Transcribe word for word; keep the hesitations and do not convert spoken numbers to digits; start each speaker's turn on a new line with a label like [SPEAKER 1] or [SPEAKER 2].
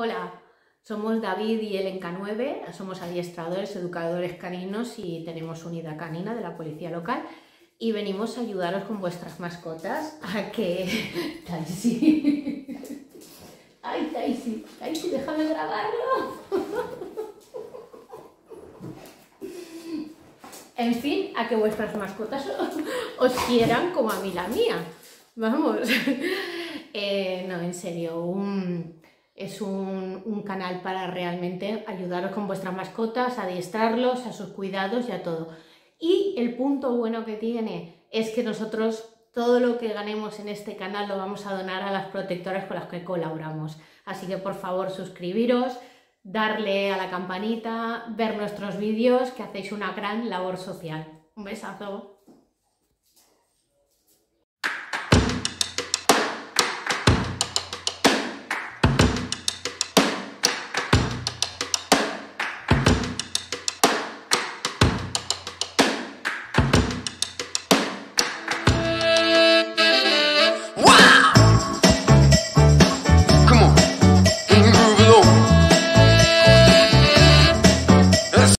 [SPEAKER 1] Hola, somos David y Ellen K nueve, somos adiestradores, educadores caninos y tenemos unidad canina de la policía local y venimos a ayudaros con vuestras mascotas a que... Daisy... ¡Ay, Daisy! ¡Daisy, déjame grabarlo! En fin, a que vuestras mascotas os quieran como a mí la mía. Vamos. Eh, no, en serio, un, es un, un canal para realmente ayudaros con vuestras mascotas, a adiestrarlos, a sus cuidados y a todo. Y el punto bueno que tiene es que nosotros todo lo que ganemos en este canal lo vamos a donar a las protectoras con las que colaboramos. Así que por favor suscribiros, darle a la campanita, ver nuestros vídeos, que hacéis una gran labor social. Un besazo.